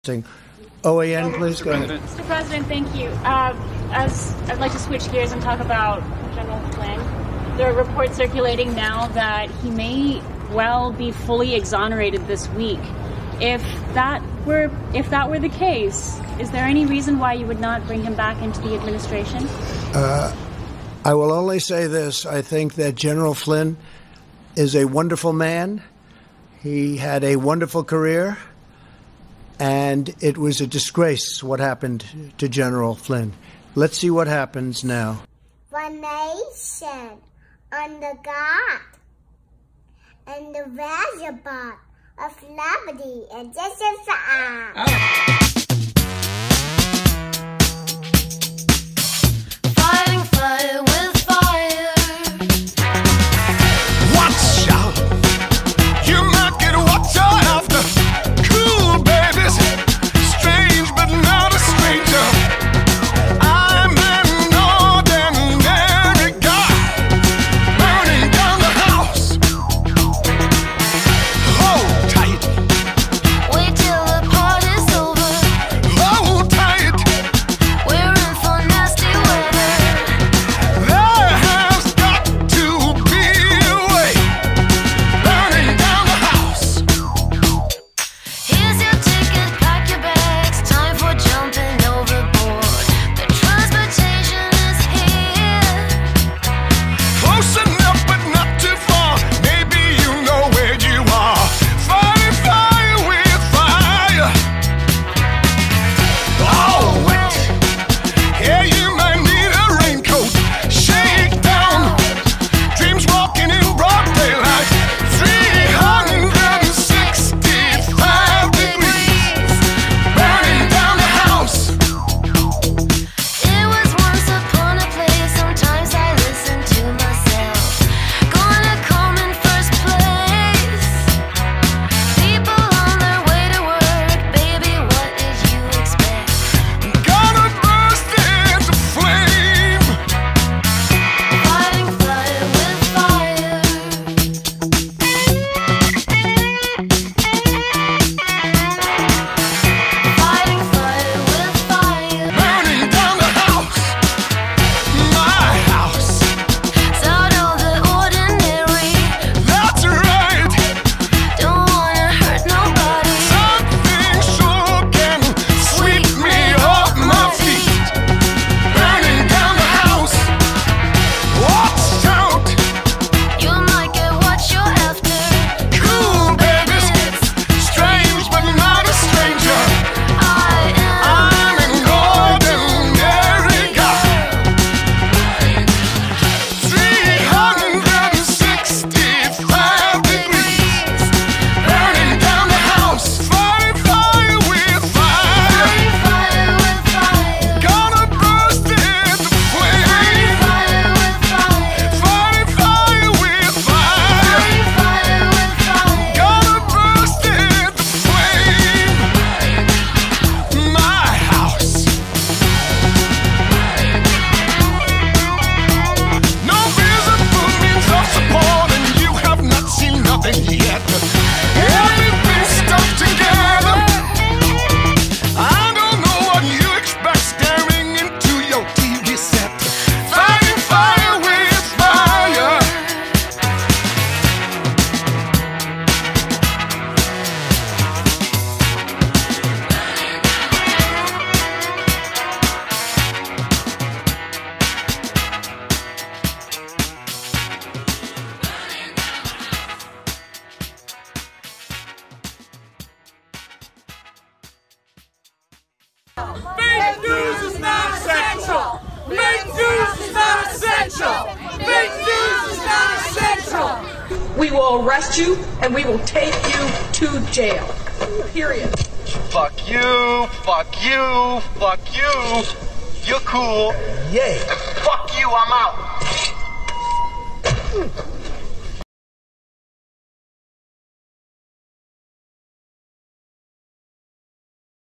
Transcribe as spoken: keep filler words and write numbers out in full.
O A N, please go ahead. Mister President, thank you. Uh, as I'd like to switch gears and talk about General Flynn. There are reports circulating now that he may well be fully exonerated this week. If that were if that were the case, is there any reason why you would not bring him back into the administration? Uh, I will only say this. I think that General Flynn is a wonderful man. He had a wonderful career. And it was a disgrace what happened to General Flynn. Let's see what happens now. One nation under God and the reservoir of liberty and justice for all. Fighting fire with fire. Watch out! You might get watch out after. Cool babies, strange but not a stranger. I'm an ordinary guy, burning down the house. Hold tight. Wait till the party's over. Hold tight. We're in for nasty weather. There has got to be a way. Burning down the house. Here's your ticket, pack your bags. Time for jumping overboard. The transportation is here. Close enough but not too far. Maybe you know where you are. Fighting fire with fire. All wet. Yeah, you might need a raincoat. Shakedown. Dreams walking in broad daylight. three hundred sixty-five degrees. Burning down the house. It was once upon a place. Sometimes I listen to myself. Gonna come in first place. People on their way to work. Baby, what did you expect? Gonna burst into flame. Fighting fire with fire. Fighting fire with fire. Burning down the house. My house. It's out of the ordinary. That's right. Don't wanna hurt nobody. Something sure can sweep me off my feet. Burning down the house. Watch out. You might get what you're after. Cool babies. Strange but not a stranger. I I'm an ordinary guy. three hundred sixty-five degrees. Burning down the house. Fighting fire with fire. am fire with fire. Gonna burst into flame. Fire with fire. Fighting fire with fire. Fire with fire. Gonna burst into flame. My house. No visible means of support, and you have not seen nothing yet. Everything's stuck together. I don't know what you expect staring into your T V set. Fighting fire with fire. Fake news is not essential! Fake news is not essential! Fake news is not essential! We will arrest you and we will take you to jail. Period. Fuck you, fuck you, fuck you. You're cool. Yeah. Fuck you, I'm out.